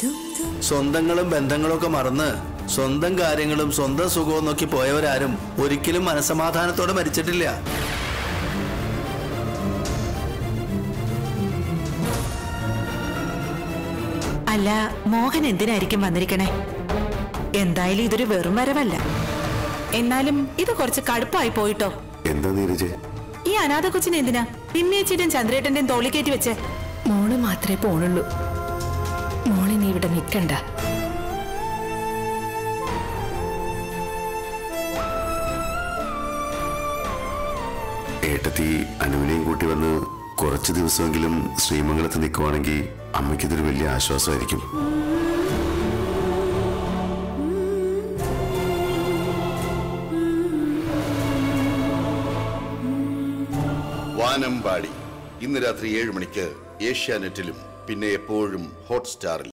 സ്വന്തങ്ങളും ബന്ധങ്ങളും ഒക്കെ മറന്ന് സ്വന്തം കാര്യങ്ങളും സ്വന്തം സുഖവും നോക്കി പോയവരാരും ഒരിക്കലും മനസമാധാനത്തോടെ മരിച്ചിട്ടില്ല. അല്ല, മോഹൻ എന്തിനായിരിക്കും വന്നിരിക്കണേ? എന്തായാലും ഇതൊരു വെറും വരവല്ല. എന്നാലും ഇത് കുറച്ച് കടുപ്പായി പോയിട്ടോ. എന്താ നീരജ്, ഈ അനാഥ കൊച്ചിനെ എന്തിനാ പിന്നേച്ചിട്ടും ചന്ദ്രേട്ടന്റെയും തോളിക്കേറ്റി വെച്ചേ? മോള് മാത്രമേ പോണുള്ളൂ. മോളിനി ഇവിടെ നിൽക്കണ്ട. ഏട്ടത്തി അനുവിനെയും കൂട്ടി വന്ന് കുറച്ചു ദിവസമെങ്കിലും ശ്രീമംഗലത്ത് നിൽക്കുവാണെങ്കിൽ അമ്മയ്ക്കിതൊരു വലിയ ആശ്വാസമായിരിക്കും. വാനമ്പാടി ഇന്ന് രാത്രി 7 മണിക്ക് ഏഷ്യാനെറ്റിലും പിന്നെ എപ്പോഴും ഹോട്ട്സ്റ്റാറിൽ.